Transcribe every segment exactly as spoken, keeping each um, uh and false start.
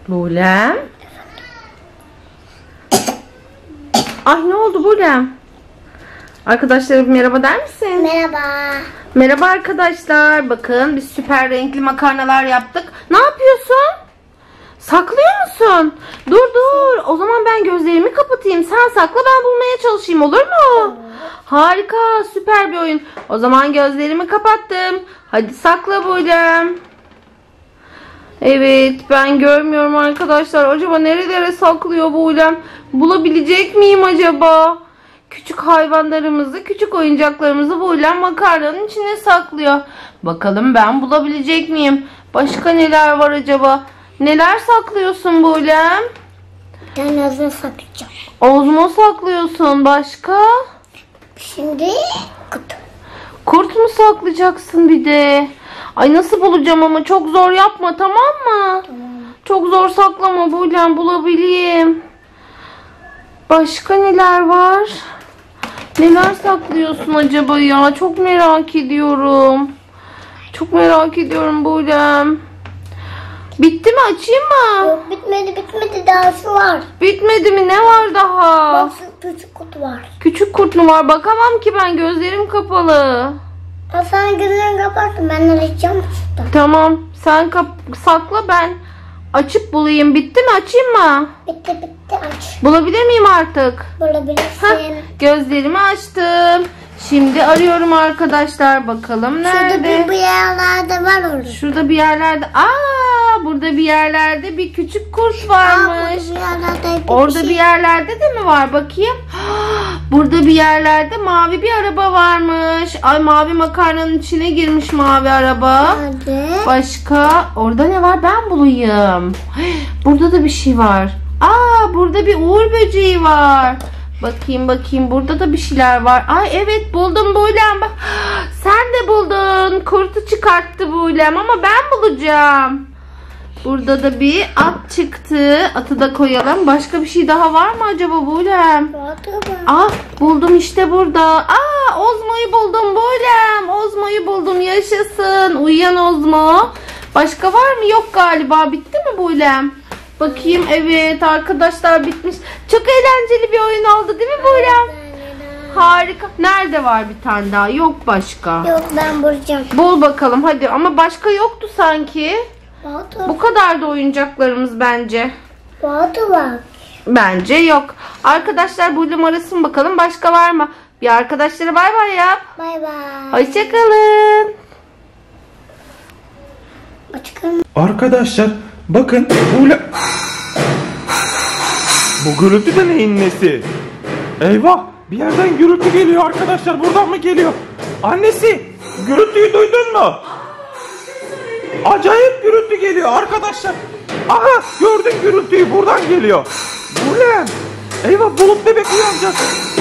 Bulem. Ay ne oldu Bulem? Arkadaşlara bir merhaba der misin? Merhaba. Merhaba arkadaşlar. Bakın biz süper renkli makarnalar yaptık. Ne yapıyorsun? Saklıyor musun? Dur dur. O zaman ben gözlerimi kapatayım. Sen sakla, ben bulmaya çalışayım, olur mu? Harika, süper bir oyun. O zaman gözlerimi kapattım. Hadi sakla Bulem. Evet, ben görmüyorum arkadaşlar. Acaba nerelere saklıyor Bulem? Bulabilecek miyim acaba? Küçük hayvanlarımızı, küçük oyuncaklarımızı Bulem makarnanın içine saklıyor. Bakalım ben bulabilecek miyim? Başka neler var acaba? Neler saklıyorsun Bulem? Ben ağzına saklayacağım. Ağzıma saklıyorsun. Başka? Şimdi kurt. Kurt mu saklayacaksın bir de? Ay nasıl bulacağım ama, çok zor yapma, tamam mı? Tamam. Çok zor saklama Bulem, bulabileyim. Başka neler var? Neler saklıyorsun acaba ya? Çok merak ediyorum. Çok merak ediyorum Bulem. Bitti mi? Açayım mı? Yok, bitmedi bitmedi, dahası var. Bitmedi mi? Ne var daha? Bak, küçük kurt var. Küçük kurt mu var? Bakamam ki ben, gözlerim kapalı. Ha, sen gözlerini kapattın, ben arayacağım şuradan. Tamam, sen kap sakla, ben açıp bulayım. Bitti mi? Açayım mı? Bitti bitti, aç. Bulabilir miyim artık? Bulabilirsin. Heh, gözlerimi açtım. Şimdi arıyorum arkadaşlar. Bakalım nerede? Şurada bir, bir yerlerde var orada. Şurada bir yerlerde. Aa, burada bir yerlerde bir küçük kurt Aa, varmış. burada bir yerlerde bir Orada şey. bir yerlerde de mi var? Bakayım. Burada bir yerlerde mavi bir araba varmış. Ay, mavi makarnanın içine girmiş mavi araba. Hadi. Başka? Orada ne var? Ben bulayım. Burada da bir şey var. Aa, burada bir uğur böceği var. Bakayım bakayım, burada da bir şeyler var. Ay evet, buldum Bulem. Bak, sen de buldun. Kurtu çıkarttı Bulem ama ben bulacağım. Burada da bir at çıktı. Atı da koyalım. Başka bir şey daha var mı acaba Bulem? Ah, buldum işte burada. Aa, Ozmo'yu buldum Bulem. Ozmo'yu buldum, yaşasın. Uyuyan Ozmo. Başka var mı? Yok galiba. Bitti mi Bulem? Bakayım, evet arkadaşlar, bitmiş. Çok eğlenceli bir oyun oldu değil mi Bulem? Harika. Nerede var bir tane daha? Yok başka. Yok, ben bulacağım. Bul bakalım hadi, ama başka yoktu sanki. Batu. Bu kadar da oyuncaklarımız bence. Batu bak. Bence yok. Arkadaşlar Bulem arasın bakalım, başka var mı? Bir arkadaşlara bay bay yap. Bay bay. Hoşçakalın. Açıkım. Arkadaşlar bakın Bulem. Bu gürültü de neyin nesi? Eyvah, bir yerden gürültü geliyor arkadaşlar, buradan mı geliyor? Annesi, gürültüyü duydun mu? Acayip gürültü geliyor arkadaşlar. Aha, gördün gürültüyü, buradan geliyor. Bulem, eyvah, Bulut bebek uyanacak.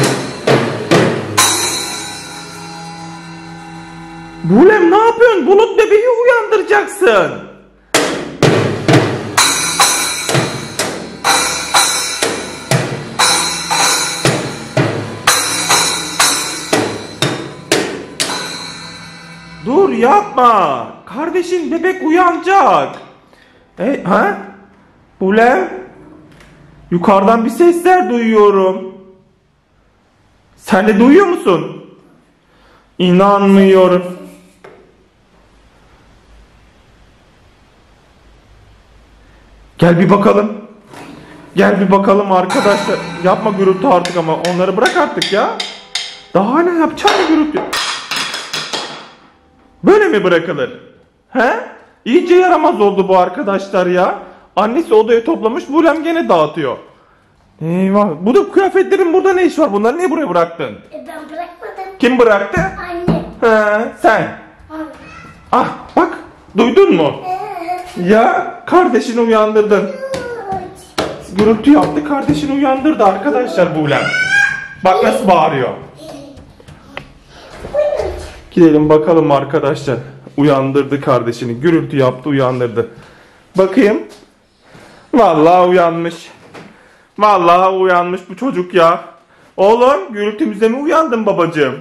Bulem ne yapıyorsun? Bulut bebeği uyandıracaksın. Dur, yapma. Kardeşin bebek uyanacak. E, ha? Bulem? Yukarıdan bir sesler duyuyorum. Sen de duyuyor musun? İnanmıyorum. Gel bir bakalım. Gel bir bakalım arkadaşlar. Yapma gürültü artık, ama onları bırak artık ya. Daha ne yapacaksın gürültü? Böyle mi bırakılır? He? İyice yaramaz oldu bu arkadaşlar ya. Annesi odayı toplamış, Bulem gene dağıtıyor. Eyvah. Bu da kıyafetlerin burada ne iş var? Bunları niye buraya bıraktın? E, ben bırakmadım. Kim bıraktı? Anne. He, sen. Ah bak, duydun mu? Ya kardeşini uyandırdın. Gürültü yaptı, kardeşini uyandırdı arkadaşlar Bulem. Bak nasıl bağırıyor. Gidelim bakalım arkadaşlar. Uyandırdı kardeşini. Gürültü yaptı, uyandırdı. Bakayım. Vallahi uyanmış. Vallahi uyanmış bu çocuk ya. Oğlum, gürültümüze mi uyandın babacığım?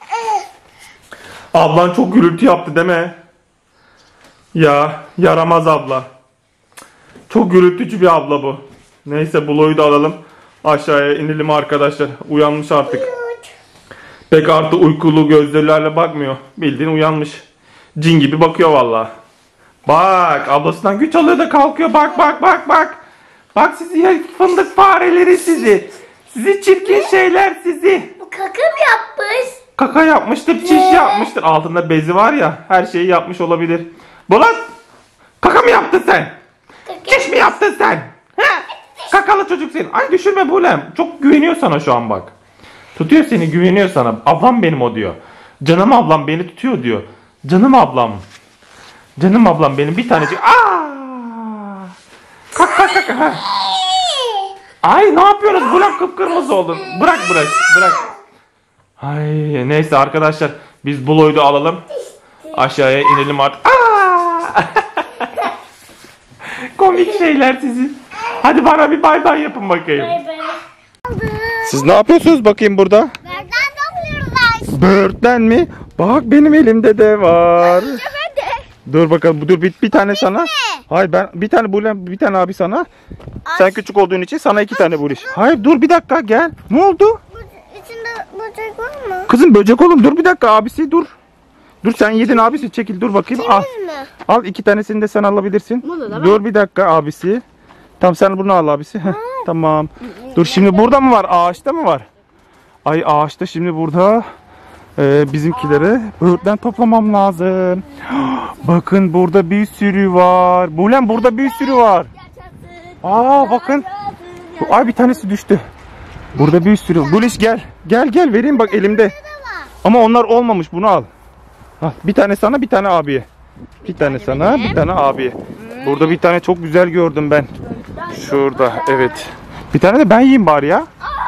Ablan çok gürültü yaptı değil mi? Ya yaramaz abla. Çok gürültücü bir abla bu. Neyse Blo'yu da alalım. Aşağıya inelim arkadaşlar. Uyanmış artık. Pek artık uykulu gözlerle bakmıyor. Bildiğin uyanmış. Cin gibi bakıyor vallahi. Bak ablasından güç alıyor da kalkıyor. Bak bak bak bak. Bak sizi fındık fareleri sizi. Sizi çirkin şeyler sizi. Bu kaka mı yapmış? Kaka yapmıştır, çiş yapmıştır. Altında bezi var ya, her şeyi yapmış olabilir. Bulat, kaka mı yaptın sen? Çiş mi yaptın sen? He? Kakalı çocuk senin. Ay düşürme Bulem. Çok güveniyor sana şu an bak. Tutuyor seni, güveniyor sana. Ablam benim o diyor. Canım ablam beni tutuyor diyor. Canım ablam. Canım ablam benim bir tanecik. Aa! Kalk kalk kalk. Ha. Ay ne yapıyorsunuz? Bulem kıpkırmızı oldun. Bırak bırak bırak. Ay neyse arkadaşlar biz Blo'yu da alalım. Aşağıya inelim artık. Aa! Komik şeyler sizin. Hadi bana bir bay bay yapın bakayım. Bay bay. Siz ne yapıyorsunuz bakayım burada? Nereden topluyorlar? Böğürtlen mi? Bak benim elimde de var. Dur bakalım dur bir, bir tane sana. Hayır ben bir tane Bulem bir tane abi sana. Sen küçük olduğun için sana iki tane Buliş. Hayır dur bir dakika gel. Ne oldu? İçinde böcek var mı? Kızım böcek oğlum dur bir dakika abisi dur. Dur sen yedin abisi çekil dur bakayım al. mi? Al iki tanesini de sen alabilirsin. Bunu da ben- Dur bir dakika abisi. Tamam sen bunu al abisi. Heh, tamam. Dur şimdi burada mı var? Ağaçta mı var? Ay ağaçta şimdi burada e, bizimkileri böğürtlen toplamam lazım. Bakın burada bir sürü var. Bulem burada bir sürü var. Aa bakın. Ay bir tanesi düştü. Burada bir sürü. Buliş gel. Gel gel vereyim bak elimde. Ama onlar olmamış bunu al. Al bir tane sana bir tane abiye. Bir tane sana bir tane abiye. Burada bir tane çok güzel gördüm ben. Şurada evet. Bir tane de ben yiyeyim bari ya.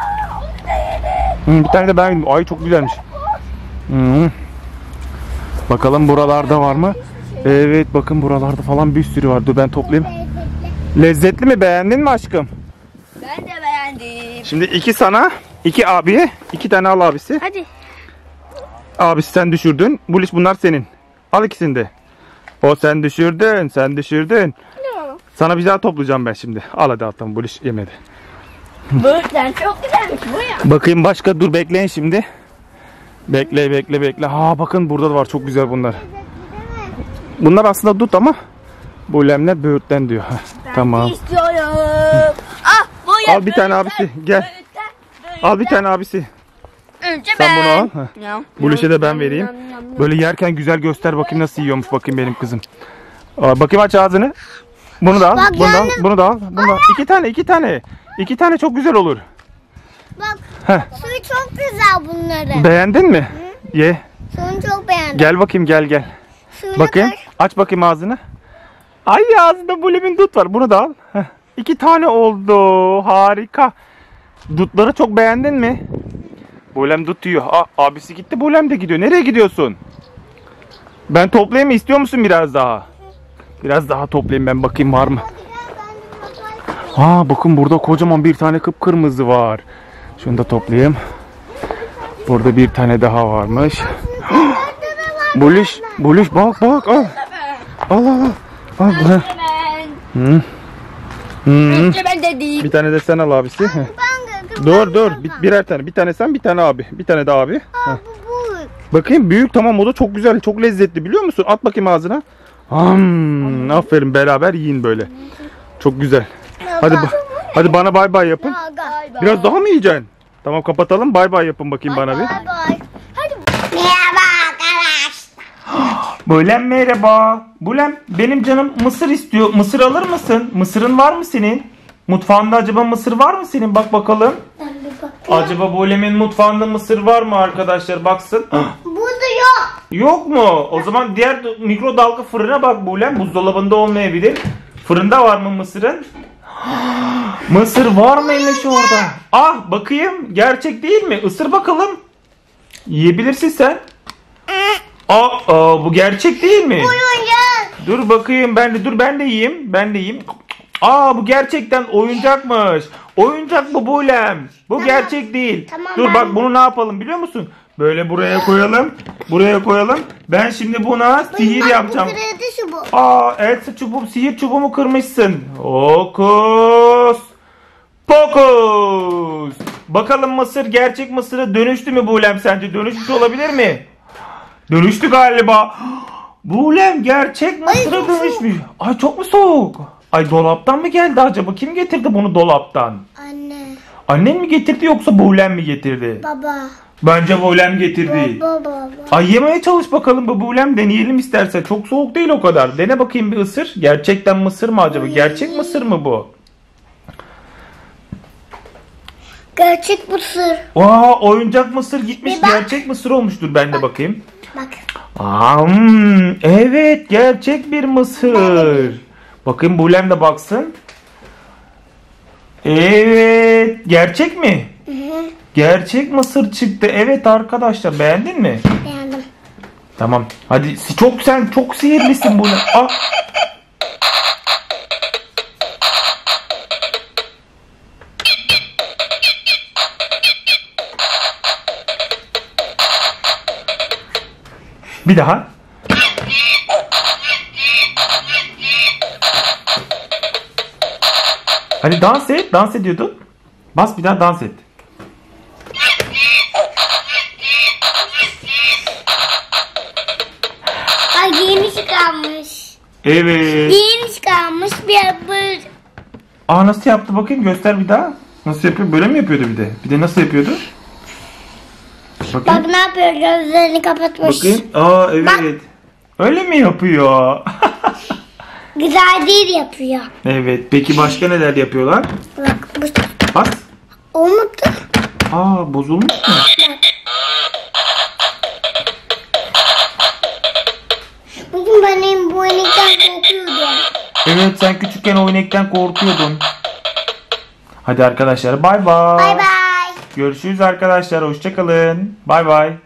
Hı, bir tane de ben yiyeyim. Ay çok güzelmiş. Hı. Bakalım buralarda var mı? Evet bakın buralarda falan bir sürü var. Dur ben toplayayım. Lezzetli mi? Beğendin mi aşkım? Ben de beğendim. Şimdi iki sana, iki abiye, iki tane al abisi. Hadi. Abisi sen düşürdün. Buliş bunlar senin. Al ikisini de. O sen düşürdün, sen düşürdün. Sana bir daha toplayacağım ben şimdi. Al hadi al tamam Buliş yemedi. Böğürtlen çok güzelmiş bu ya. Bakayım başka dur bekleyin şimdi. Bekle bekle bekle. Ha bakın burada da var çok güzel bunlar. Bunlar aslında dut ama Bulemle böğürtlen diyor. Heh, tamam. İstiyorum. Ah bu ya. Al bir tane abisi gel. Al bir tane abisi. Önce Sen ben. bunu al. Heh. Buluş'a da ben vereyim. Böyle yerken güzel göster bakayım nasıl yiyormuş bakayım benim kızım. Aa, bakayım aç ağzını. Bunu da al. Bak Bunu da al. yani- Bunu da al. Bunu da al. İki tane iki tane. İki tane çok güzel olur. Bak Heh. suyu çok güzel bunların. Beğendin mi? Ye. Suyunu çok beğendim. Gel bakayım gel gel. Suyunu Bakayım. koy. Aç bakayım ağzını. Ay ağzında Bulem'in dut var. Bunu da al. Heh. İki tane oldu. Harika. Dutları çok beğendin mi? Bulem dut yiyor. Aa, abisi gitti. Bulem de gidiyor. Nereye gidiyorsun? Ben toplayayım mı? İstiyor musun biraz daha? Biraz daha toplayayım ben bakayım var mı? Ha bakın burada kocaman bir tane kıpkırmızı var. Şunu da toplayayım. Burada bir tane daha varmış. Buliş, Buliş bak bak al. Al al al. Al bunu. Hı. Hı. ben dedim. Bir tane de sen al abisi. Heh. Ben de. Dur dur bir, birer tane. Bir tane sen bir tane abi. Bir tane de abi. Heh. Bu büyük. Bakayım büyük tamam o da çok güzel. Çok lezzetli biliyor musun? At bakayım ağzına. Hmm, aferin beraber yiyin böyle. Çok güzel. Hadi ba- hadi bana bay bay yapın. Biraz daha mı yiyeceksin? Tamam kapatalım. Bay bay yapın bakayım bana bir. Bay bay. Hadi. Merhaba arkadaş. Bulem merhaba. Bulem benim canım mısır istiyor. Mısır alır mısın? Mısırın var mı senin? Mutfağında acaba mısır var mı senin? Bak bakalım. Ben bir bakayım. Acaba Bulem'in mutfağında mısır var mı arkadaşlar? Baksın. Burada yok. Yok mu? O zaman diğer mikrodalga fırına bak Bulem. Buzdolabında olmayabilir. Fırında var mı mısırın? Mısır var mıymış orada? Ah bakayım. Gerçek değil mi? Isır bakalım. Yiyebilirsin sen. Aa, aa bu gerçek değil mi? Oyuncak. Dur bakayım ben de dur ben de yiyeyim. Ben de yiyeyim. Aa bu gerçekten oyuncakmış. Oyuncak bu Bulem. Bu gerçek değil. Tamam, dur ben- bak bunu ne yapalım biliyor musun? Böyle buraya koyalım. Buraya koyalım. Ben şimdi buna sihir Bak, yapacağım. Bu kırıldı şu bu. Aa, Elsa çubuğum, sihir çubuğumu kırmışsın. Hokus pokus. Bakalım mısır gerçek mısıra dönüştü mü Buğlem sence? Dönüşmüş olabilir mi? Dönüştü galiba. Buğlem gerçek mısıra çok soğuk. dönüşmüş. Ay çok mu soğuk? Ay dolaptan mı geldi acaba? Kim getirdi bunu dolaptan? Anne. Annen mi getirdi yoksa Buğlem mi getirdi? Baba. Bence Buğlem getirdi. Baba baba. Ay yemeye çalış bakalım bu Buğlem, deneyelim istersen. Çok soğuk değil o kadar. Dene bakayım bir ısır. Gerçekten mısır mı acaba? Gerçek mısır mı bu? Gerçek mısır. Aa, oyuncak mısır gitmiş. Bir bak. Gerçek mısır olmuştur, ben de bakayım. Bak. Aa, hmm, evet gerçek bir mısır. Bakayım Buğlem de baksın. Evet, gerçek mi? Hı hı. Gerçek mısır çıktı. Evet arkadaşlar, beğendin mi? Beğendim. Tamam. Hadi si- çok sen çok sihirlisin Buğlem. Aa. Bir daha. Hadi dans et. Dans ediyordun. Bas bir daha dans et. Bak yeni çıkarmış. Evet. Yeni çıkarmış bir böyle. Aa, nasıl yaptı bakayım, göster bir daha. Nasıl yapıyor? Böyle mi yapıyordu bir de? Bir de nasıl yapıyordu? Bakayım. Bak ne yapıyor, gözlerini kapatmış. Bakayım. Aa, evet. Bak. Öyle mi yapıyor? Güzel değil yapıyor. Evet. Peki başka neler yapıyorlar? Bak bu Bas. olmadı. Aa, bozulmuş mu? Bugün benim bu enikten korkuyordum. Evet, sen küçükken o inekten korkuyordun. Hadi arkadaşlar, bay bay. Bay bay. Görüşürüz arkadaşlar. Hoşça kalın. Bay bay.